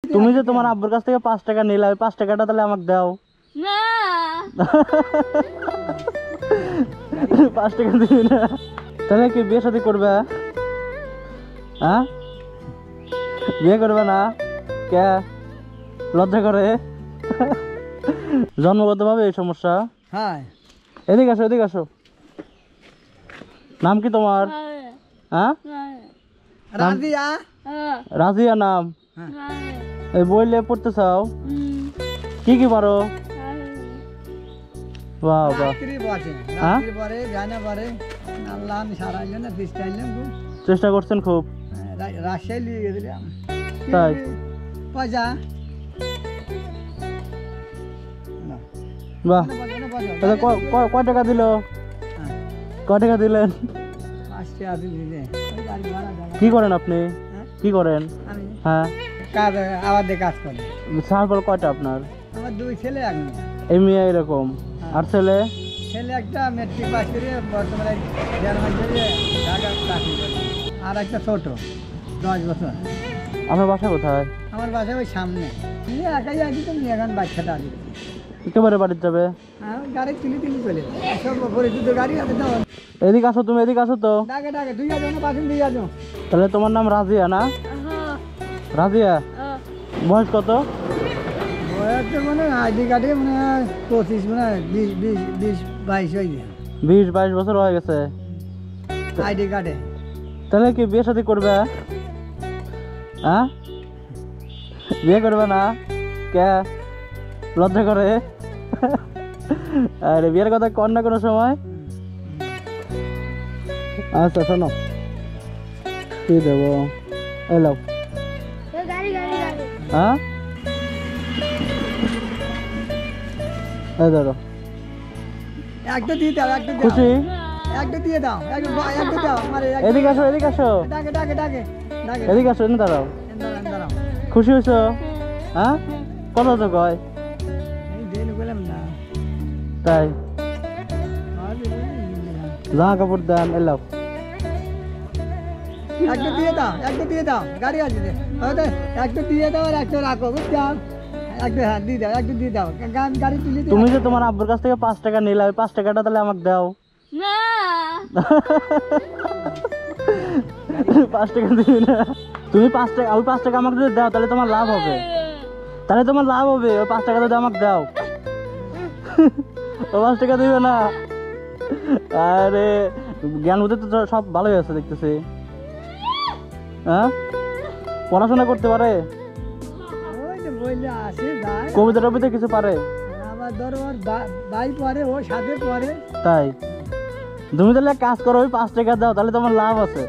তুমি যে তোমার আব্বুর কাছ থেকে 5 টাকা নিলে, ওই 5 টাকাটা তাহলে আমাকে দাও না 5 টাকা দিবি না? তাহলে কি বিয়ে শাদী করবে? হ্যাঁ, বিয়ে করবে না কে? লজ্জা করে? জন্মগত ভাবে এই সমস্যা? হ্যাঁ এদিকে আসো, এদিকে আসো। নাম কি তোমার? হ্যাঁ, রাজিয়া রাজিয়া নাম। এই বইলে পড়তে চাও? কি কি পারো? বাহ বাহ। রাত্রি বসে হ্যাঁ? রাত্রি পরে জানা পরে আল্লাহ আমি সারা জন্য বৃষ্টি আনলাম খুব চেষ্টা করছেন খুব? রাজশাহী নিয়ে গেছিলাম তাই? পয়সা বাহ, তাহলে কয় টাকা দিল? কয় টাকা দিলেন? 5 টাকা দিলে গাড়ি ভাড়া দেওয়া। কি করেন আপনি? কি করেন? আমি হ্যাঁ, কাজ আবাদে কাজ করি। সার কয়টা আপনার? আমার 2 ছেলে এক মেয়ে। এই মেয়ে এরকম, আর ছেলে? ছেলে একটা মেট্রিক পাস করে বর্তমানে জার্মান থেকে ঢাকা চাকরি করে, আর একটা ছোট 10 বছর। আপনার বাসা কোথায়? আমার বাসা ওই সামনে। নিয়ে একাই আছি তো, নিয়ে এখন বাচ্চাটা আছি। একেবারে বাড়িতে যাবে? হ্যাঁ, গাড়ি তুলি চলে যায় সব পরিচিত গাড়ি আছে তো। এদিকে আসো, তুমি এদিকে আসো তো। ডাকে ডাকে 2 জন পাশেন 2 জন। তাহলে তোমার নাম রাজিয়া না? রাজিয়া, বয়স কত? বয়স তো মানে আইডি কার্ডে মানে 25 মানে 20-22 হয়ে যায় 20-22 বছর হয়ে গেছে। আইডি কার্ডে। তাহলে কি বিয়ে শাদী করবে? হ্যাঁ, বিয়ে করবে না কে? লজ্জা করে? আরে বিয়ের কথা কর না কোনো সময়? আচ্ছা শোনো, কি দেবো? এলো। হ্যাঁ, এই ধরো। একটা দিয়ে দাও, একটা দাও, খুশি? একটা দিয়ে দাও, একটা দাও আমার। এদিকে আসো, এদিকে আসো, ডাকে ডাকে ডাকে ডাকে। এদিকে আসো, এনে দাঁড়াও। দাঁড়াও। খুশি হয়েছো? হ্যাঁ, কত তো কয়? এই দেন বললাম না। তাই? আর জামা কাপড় দেন, এলো। একটা দিয়ে দাও, একটা দিয়ে দাও, গাড়ি আছে যে। হয়তো একটা দিয়ে দাও আর একটা রাখো, বুঝছো? একটা হ্যাঁ দিয়ে দাও, একটা দিয়ে দাও, গাড়ি তুলে দিও। তুমি যে তোমার আব্বুর কাছ থেকে 5 টাকা নিলে, ওই 5 টাকাটা তাহলে আমাকে দাও। না 5 টাকা দিবি না? তুমি 5 টাকা, ওই 5 টাকা আমাকে যদি দাও তাহলে তোমার লাভ হবে। তাহলে তোমার লাভ হবে, ওই 5 টাকা যদি আমাকে দাও। ও 5 টাকা দিবে না? আরে জ্ঞান বুদ্ধি তো সব ভালোই আছে দেখতেছি। হ্যাঁ, পড়াশোনা করতে পারে? ওই যে বললে আসে যায়। কবিতা টবিতা কিছু পারে? আমার ধরো ওর ভাই পরে, ও সাথে পরে। তাই? তুমি তাহলে এক কাজ করো, ওই 5 টাকা দাও, তাহলে তোমার লাভ আছে।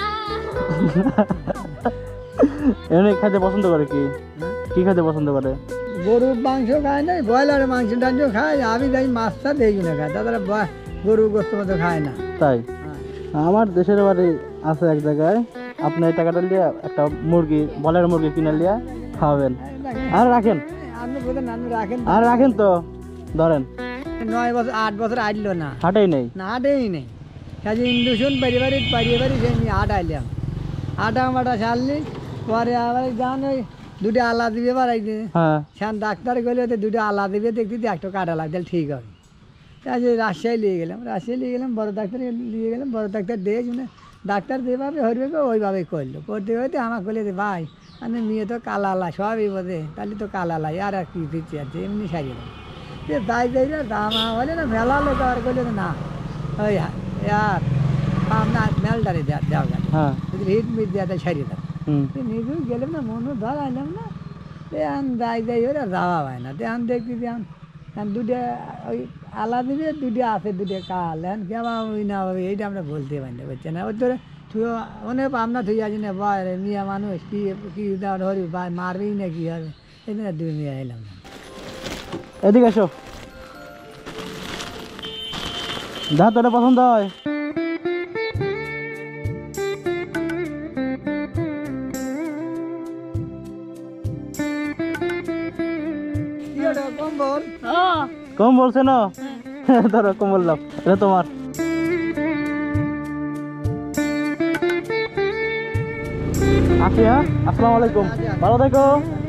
এমনি খাইতে পছন্দ করে কি? কি খাইতে পছন্দ করে? গরুর মাংস খায় না, ব্রয়লারের মাংস টাংস খায়। আমি যাই মাছটা দেখি না খায়, তাদের গরুর গোস্ত মতো খায় না। তাই? আমার দেশের বাড়ি আছে এক জায়গায়, আপনি এই টাকাটা দিয়ে একটা মুরগি, বলের মুরগি কিনে নিয়ে খাওয়াবেন। আর রাখেন, আপনি বলেন আপনি রাখেন। আর রাখেন তো, ধরেন। 9 বছর 8 বছর আইলো না, হাটেই নেই? না হাটেই নেই। কাজে ইন্ডুশন পারিয়ে সে নিয়ে হাট আইলাম। হাটা মাটা সারলি পরে আবার যান ওই 2টা আলা দিবে বাড়াইতে। হ্যাঁ, সেখান ডাক্তার গেলে 2টা আলা দিবে, দেখতে একটা কাটা লাগবে, ঠিক হবে। কাজে রাজশাহী নিয়ে গেলাম, বড় ডাক্তার নিয়ে গেলাম। বড় ডাক্তার দিয়ে শুনে ডাক্তার যেভাবে হরবে ওইভাবেই করলো। করতে করতে আমার করলে যে ভাই মানে মেয়ে তো কালালা সবই বোঝে, তাহলে তো কালালাই আর কি দিচ্ছি আছে, এমনি সারিয়ে দেয়। সে তাই যাই না দাম বলে না, মেলা লোক আর করলে না ওই আর আপনার মেলটারে দেওয়া গেল। হ্যাঁ, যদি হিট মিট দেওয়া তাই সারিয়ে দেয়। হুম, নিজেও গেলাম না, মনে ধরাইলাম না। এখন যাই ওরা যাওয়া হয় না। এখন দেখছি যে এখন 2টা ওই আলা দিবে, 2টা আছে, 2টা কাল। এখন কেমন ওই না হবে এইটা আমরা বলতে পারি না, বুঝছে না? ওই তোর অনেক আপনার থুই আছি না, বয় মিয়া মানুষ কি কি ধরি মারবি না কি হবে, এই জন্য 2 মিয়া এলাম না। এদিকে এসো। যা তোরা পছন্দ হয়। কি ওটা কম্বল? কম বলছে না? ধরো কম বললাম, এটা তোমার। আসি, হ্যাঁ, আসসালামু আলাইকুম, ভালো থেকো।